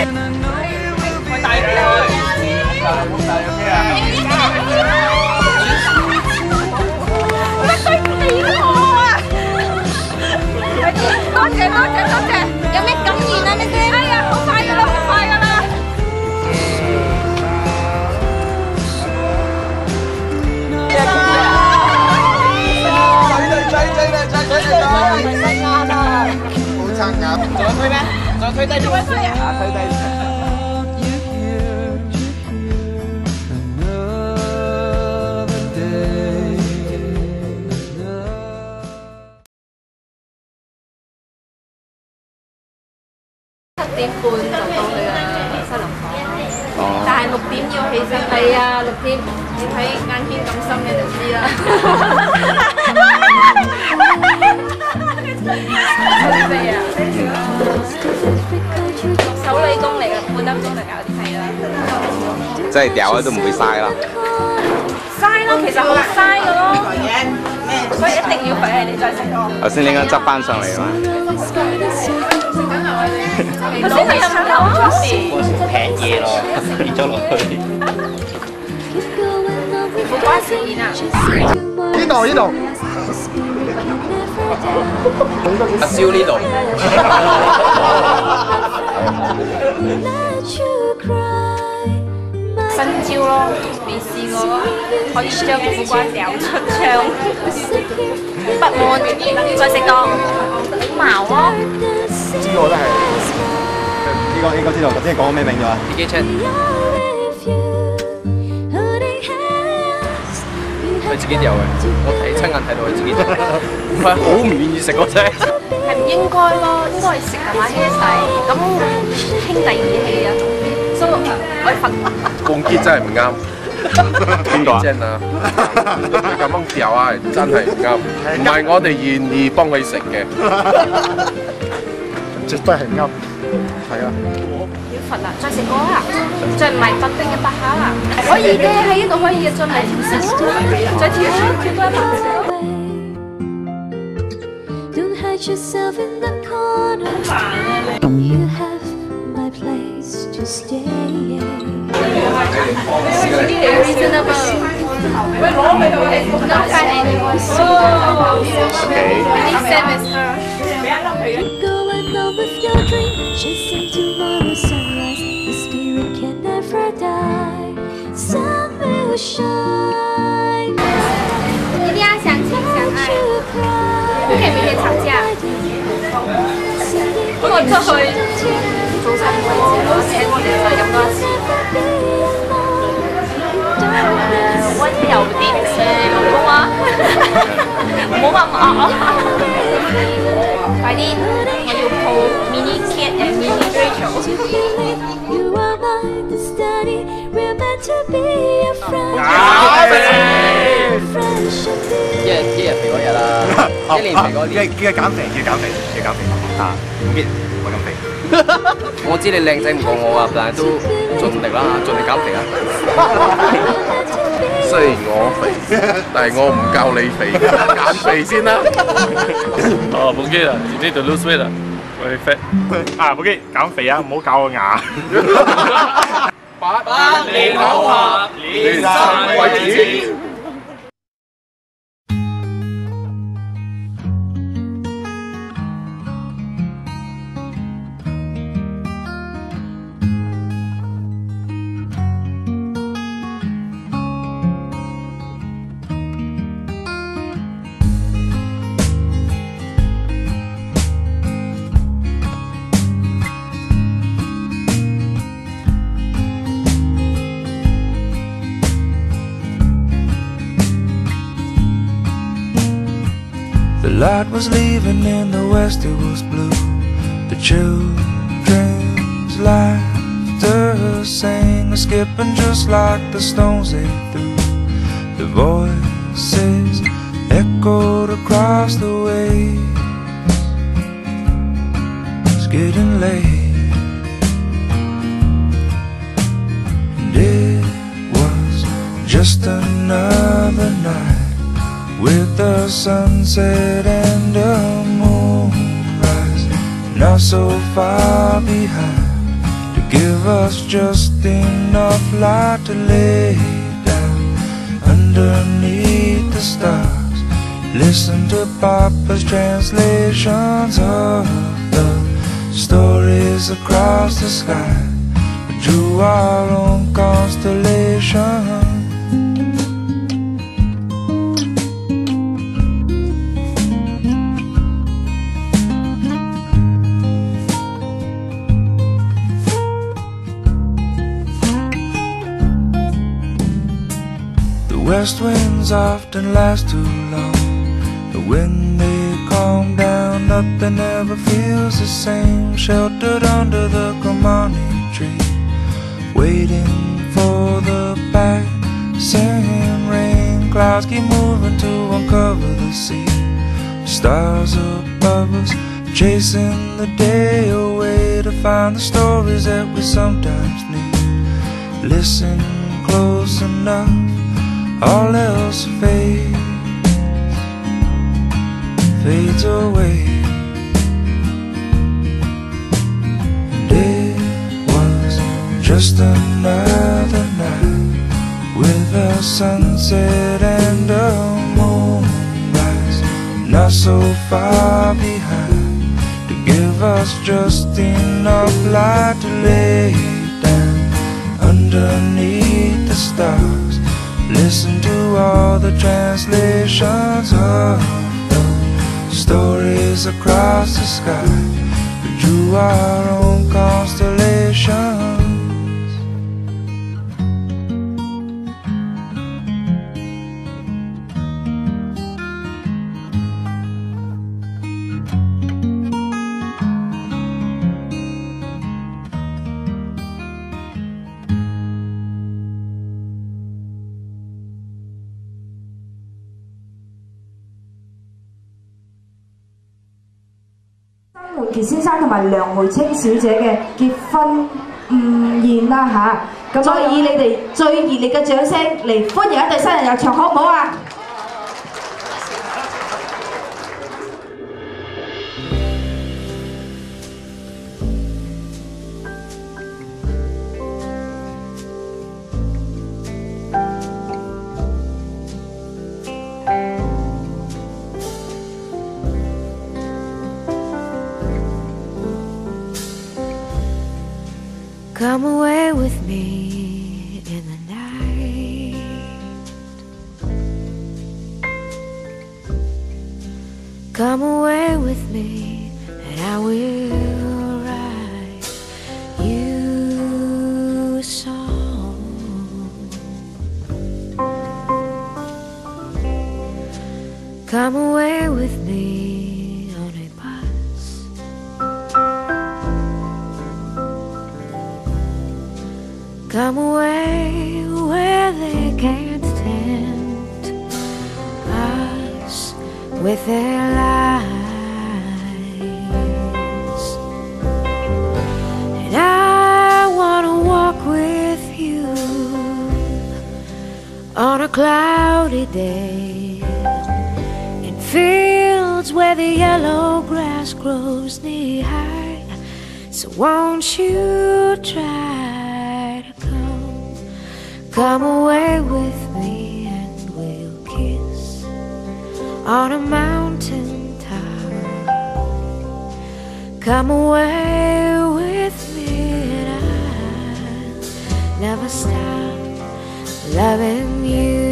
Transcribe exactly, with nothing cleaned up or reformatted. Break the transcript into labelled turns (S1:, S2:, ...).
S1: 大啲開，大大咗咩啊？乜對唔起我啊！多謝多謝多謝，有咩感言啊？咩啫？哎呀，好快㗎啦，好快㗎啦！仔仔仔仔仔仔仔，好撐眼，仲有推咩？仲有推低啲，推啊！推低。七點半就到佢嘅西涼房，但係六點要起身。係啊，六點你睇眼圈咁深嘅就知啦。手理工嚟嘅，半粒鐘就搞掂係啦。
S2: 真係掉啊都唔會嘥啦。
S1: 嘥咯，其實好嘥嘅咯，所以一定要肥係你再食咯。
S2: 頭先你應該執翻上嚟嘛。
S1: 頭先係有冇
S3: 平嘢咯，跌咗落去。
S1: 冇關事啊！
S4: 呢度呢度。
S3: 阿燒呢度。
S1: 新招咯，未試過咯，可以將苦瓜掉出窗，不滿再食多，好矛咯。
S4: 知我都係，呢個應該知道。頭先講咩名咗啊？
S3: 自己 check。佢自己掉嘅，我睇親眼睇到佢自己掉，唔係好唔願意食嗰隻。
S1: 係唔應該咯，應該係食係嘛兄弟，咁兄弟義氣啊，所以我罰。
S5: 共結真係唔啱。
S2: 邊個啊？
S5: 正啊！佢咁樣掉啊，真係唔啱，唔係我哋願意幫佢食嘅。
S4: 絕對係唔啱，係啊！
S1: 要罰啦，再食過啦，再唔係罰定一百下啦。可以嘅，喺呢度可以嘅，再嚟跳繩咯，再跳啦，跳多一百次咯。喂，攞俾佢，攞翻你哋個書。Okay. This same as her. 俾一粒佢嘅。一定要相亲相愛，不可以每天吵架。我出去做生意，老師我哋再飲多一次。溫柔啲嘅老公啊，唔好咁惡啊！快啲，我要抱 Mini Kit and Mini Rachel。
S3: 一日一日肥嗰日啦，一年肥嗰年。
S4: 叫佢減肥，叫減肥，叫減肥啊！唔見我咁肥。
S3: 我知你靚仔唔過我啊，但係都盡力啦，盡力減肥啊！
S5: 雖然我肥，但係我唔夠你肥，減肥先啦。
S6: 哦，冇機啦 ，you need to lose weight 啊 ，very fat。
S4: 啊，冇機減肥啊，唔好搞我牙。
S5: 百年好合，連生貴子。
S7: The light was leaving in the west, it was blue. The children's laughter sang, skipping just like the stones they threw. The voices echoed across the waves. It's getting late, and it was just another night with the sunset and a moonrise, not so far behind to give us just enough light to lay down underneath the stars. Listen to Papa's translations of the stories across the sky. We drew our own constellation. West winds often last too long, but when they calm down, nothing ever feels the same. Sheltered under the Kamani tree, waiting for the passing rain. Clouds keep moving to uncover the sea. Stars above us, chasing the day away to find the stories that we sometimes need. Listen close enough, all else fades, fades away. And it was just another night with a sunset and a moonrise, not so far behind to give us just enough light to lay down underneath the stars. Listen to all the translations of the stories across the sky. We drew our own constellations.
S8: 梅傑先生同埋梁梅清小姐嘅結婚午宴啦吓，咁再以你哋最熱烈嘅掌聲嚟歡迎一對新人入場，好唔好啊？
S9: Come away with me in the night. Come away with me and I will write you a song. Come away with me on a bus. Come away where they can't tempt us with their lies. And I wanna walk with you on a cloudy day in fields where the yellow grass grows knee high. So won't you try to come, come away with me and we'll kiss on a mountain top. Come away with me and I'll never stop loving you.